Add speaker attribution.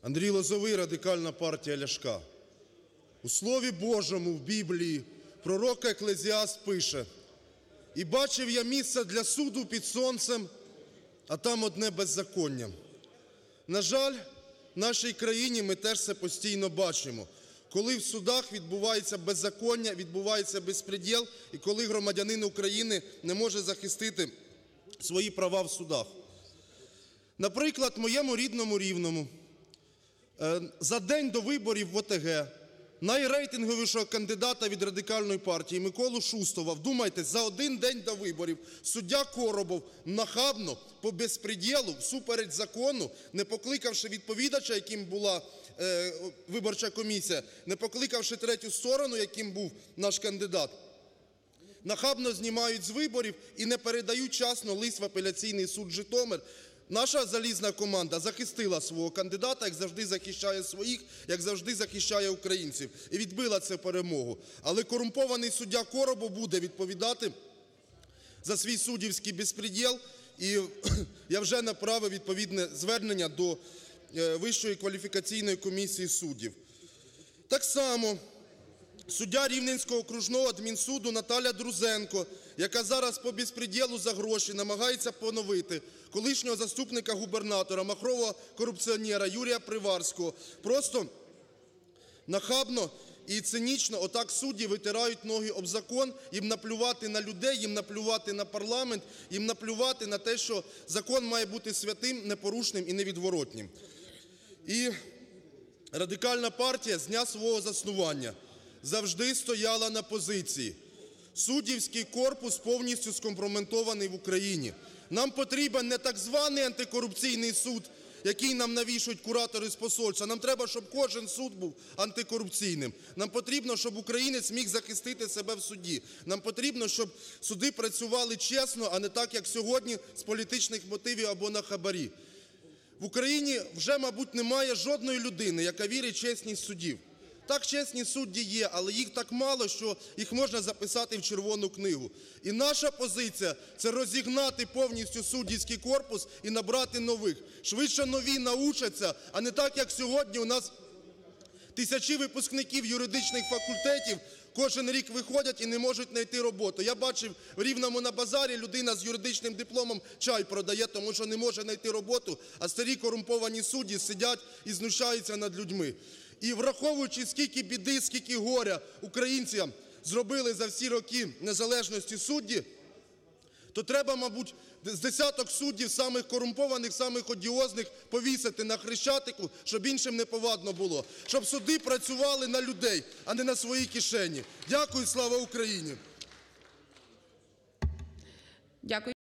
Speaker 1: Андрій Лозовий, Радикальна партія Ляшка. У Слові Божому в Біблії пророк Екклезіаст пише: «І бачив я місце для суду під сонцем, а там одне беззаконня». На жаль, в нашій країні ми теж це постійно бачимо, коли в судах відбувається беззаконня, відбувається безпредєл, і коли громадянин України не може захистити свої права в судах. Наприклад, в моєму рідному Рівному за день до виборів в ОТГ найрейтинговішого кандидата від Радикальної партії Миколу Шустова, вдумайтесь, за один день до виборів суддя Коробов нахабно, по безпредєлу, всупереч закону, не покликавши відповідача, яким була виборча комісія, не покликавши третю сторону, яким був наш кандидат, нахабно знімають з виборів і не передають вчасно лист в апеляційний суд Житомир. Наша залізна команда захистила свого кандидата, як завжди захищає своїх, як завжди захищає українців, і відбила цю перемогу. Але корумпований суддя Коробов буде відповідати за свій суддівський безпредєл, і я вже направив відповідне звернення до Вищої кваліфікаційної комісії суддів. Так само суддя Рівненського окружного адмінсуду Наталя Друзенко, яка зараз по безпредєлу за гроші намагається поновити колишнього заступника губернатора, махрового корупціонера Юрія Приварського, просто нахабно і цинічно отак судді витирають ноги об закон, їм наплювати на людей, їм наплювати на парламент, їм наплювати на те, що закон має бути святим, непорушним і невідворотним. І Радикальна партія з дня свого заснування завжди стояла на позиції: суддівський корпус повністю скомпрометований в Україні. Нам потрібен не так званий антикорупційний суд, який нам навішують куратори з посольства. Нам треба, щоб кожен суд був антикорупційним. Нам потрібно, щоб українець міг захистити себе в суді. Нам потрібно, щоб суди працювали чесно, а не так, як сьогодні, з політичних мотивів або на хабарі. В Україні вже, мабуть, немає жодної людини, яка вірить в чесність судів. Так, чесні судді є, але їх так мало, що їх можна записати в Червону книгу. І наша позиція – це розігнати повністю суддівський корпус і набрати нових. Швидше нові научаться, а не так, як сьогодні у нас тисячі випускників юридичних факультетів кожен рік виходять і не можуть знайти роботу. Я бачив в Рівному на базарі, людина з юридичним дипломом чай продає, тому що не може знайти роботу, а старі корумповані судді сидять і знущаються над людьми. І враховуючи, скільки біди, скільки горя українцям зробили за всі роки незалежності судді, то треба, мабуть, з десяток суддів самих корумпованих, самих одіозних повісити на Хрещатику, щоб іншим неповадно було. Щоб суди працювали на людей, а не на свої кишені. Дякую. Слава Україні!
Speaker 2: Дякую.